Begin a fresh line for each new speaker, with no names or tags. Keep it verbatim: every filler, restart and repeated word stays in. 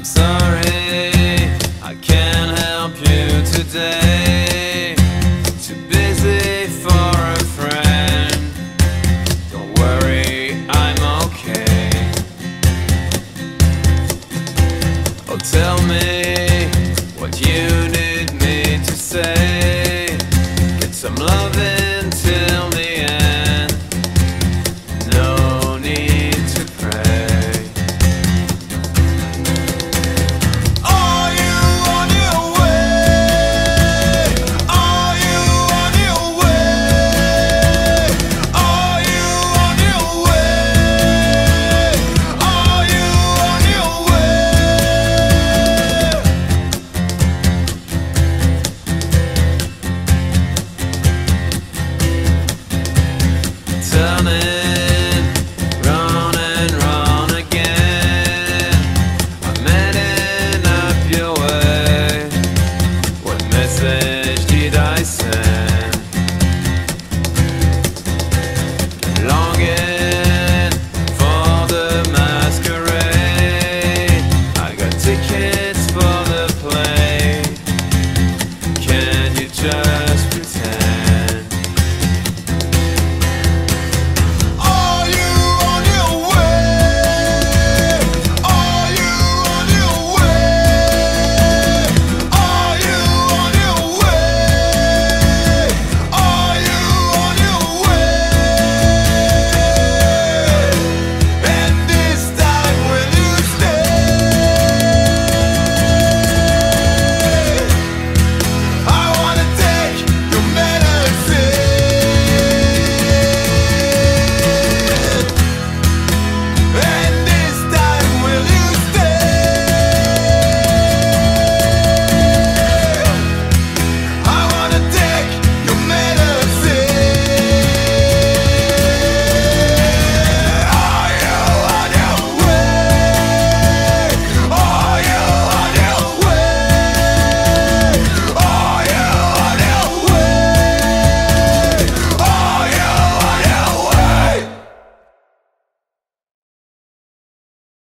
I'm sorry, I can't help you today. Too busy for a friend. Don't worry, I'm okay. Oh, tell me what you need me to say. Get some love until the